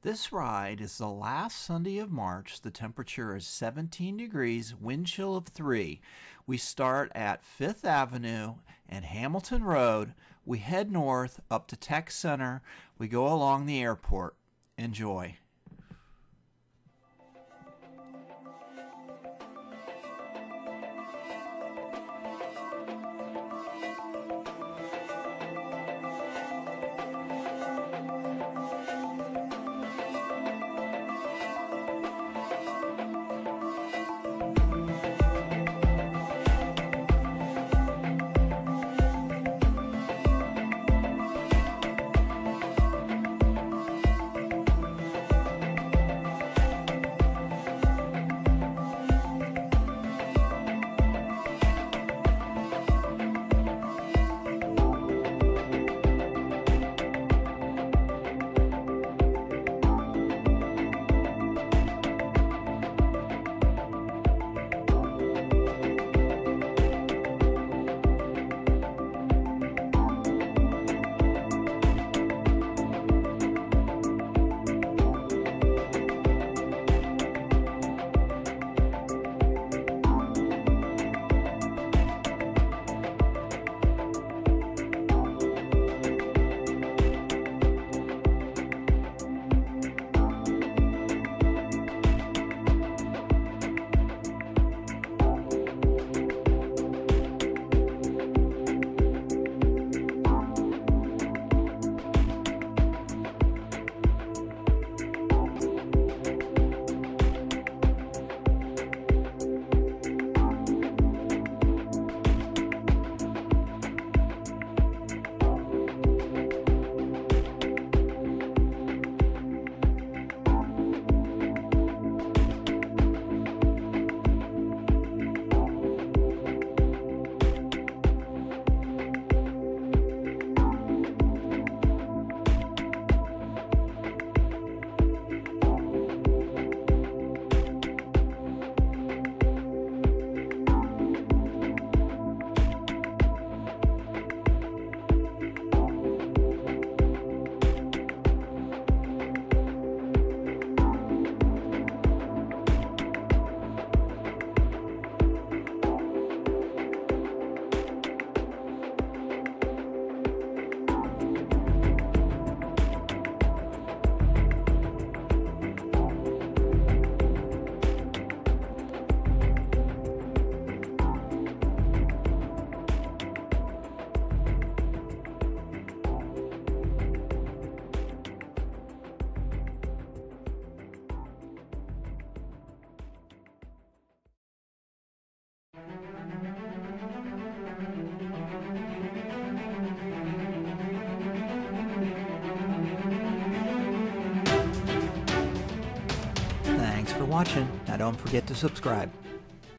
This ride is the last Sunday of March. The temperature is 17 degrees, wind chill of 3. We start at 5th Avenue and Hamilton Road. We head north up to Tech Center. We go along the airport. Enjoy. Thanks for watching. Now don't forget to subscribe.